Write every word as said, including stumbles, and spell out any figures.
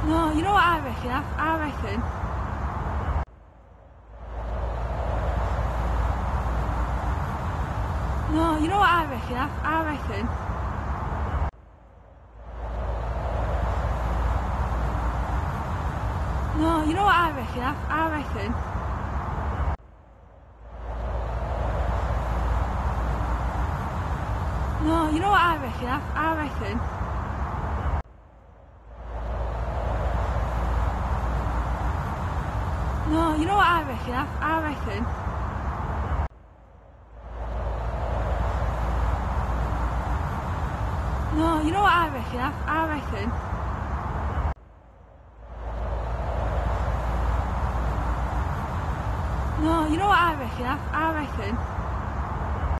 No, you know what I reckon? I, I reckon. No, you know what I reckon? I, I reckon. No, you know what I reckon? I, I reckon. No, you know what I reckon? I, I reckon. No, you know what I reckon? I, I reckon. No, you know what I reckon? I, I reckon. No, you know what I reckon? I, I reckon.